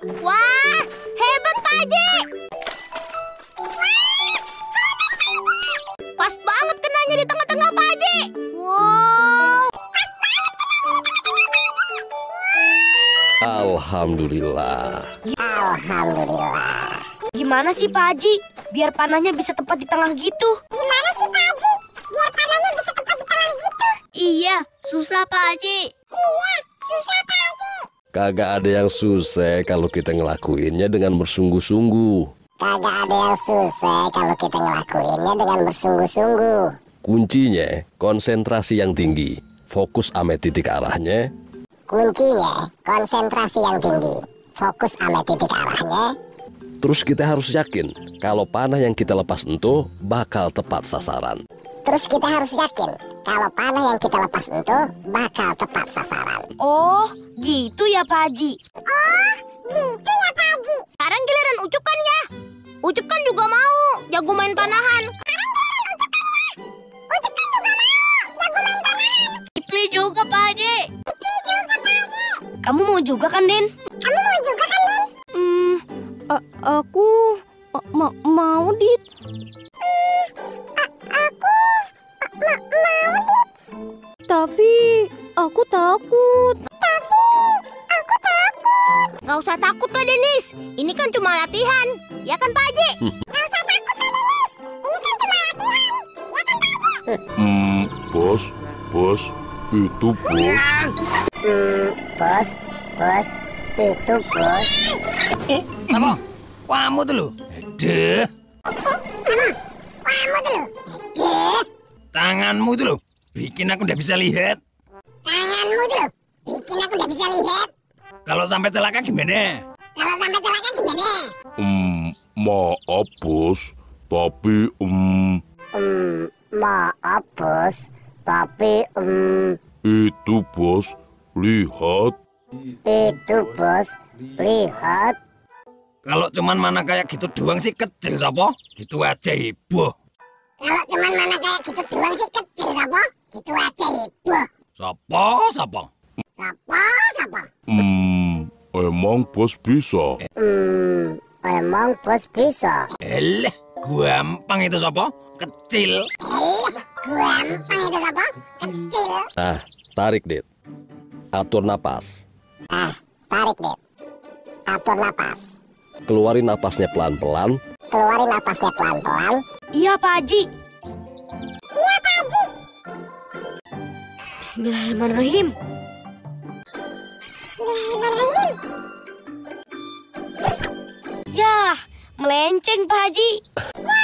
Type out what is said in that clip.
Wah, hebat Pak Haji. Pas banget kenanya di tengah-tengah Pak Haji. Wow. Alhamdulillah. Alhamdulillah. Gimana sih Pak Haji? Biar panahnya bisa tepat di tengah gitu. Gimana sih Pak Haji? Biar panahnya bisa tepat di tengah gitu. Iya, susah Pak Haji. Iya, susah Pak Haji. Kagak ada yang susah kalau kita ngelakuinnya dengan bersungguh-sungguh. Kagak ada yang susah kalau kita ngelakuinnya dengan bersungguh-sungguh. Kuncinya konsentrasi yang tinggi, fokus ame titik arahnya. Kuncinya konsentrasi yang tinggi, fokus ame titik arahnya. Terus kita harus yakin kalau panah yang kita lepas itu bakal tepat sasaran. Terus kita harus yakin kalau panah yang kita lepas itu bakal tepat sasaran. Oh, gitu ya Pak Haji. Oh, gitu ya Pak Haji. Sekarang giliran Ucup kan ya. Ucup kan juga mau jago main panahan. Ucup kan juga mau jago main panahan. Ipli juga Pak Haji. Ipli juga Pak Haji. Kamu mau juga kan, Din? Kamu mau juga kan, Din? Aku mau, Dit. Tapi aku takut. Gak usah takut Kak Denis. Ini kan cuma latihan. Ya kan Pak Haji? Gak usah takut Kak Denis. Ini kan cuma latihan. Ya kan Pak Haji? Bos, itu bos. Bos, itu bos. Sama, kamu tuh lo. Deh, Kamu tuh. Deh, tanganmu tuh lo. Bikin aku udah bisa lihat. tanganmu tuh. Bikin aku udah bisa lihat. Kalau sampai celaka gimana? Kalau sampai celaka gimana? Maaf bos, tapi Maaf bos, tapi itu bos, lihat. itu bos, lihat. Kalau cuman mana kayak gitu doang sih kecil, Sopo. Gitu aja heboh. Kalau cuman mana kayak gitu doang sih kecil, Sopo. Gitu aja heboh. Sopo. Sopo. Emang bos bisa? Emang bos bisa. Gampang itu, Sopo. Kecil. Gampang itu, Sopo. Kecil. Nah, tarik Dit. Atur napas. Tarik deh. Atur napas. Keluarin napasnya pelan-pelan. Keluarin napasnya pelan-pelan. Iya Pak Haji. Iya Pak Haji. Bismillahirrahmanirrahim. Bismillahirrahmanirrahim. Yah, melenceng Pak Haji. Ya,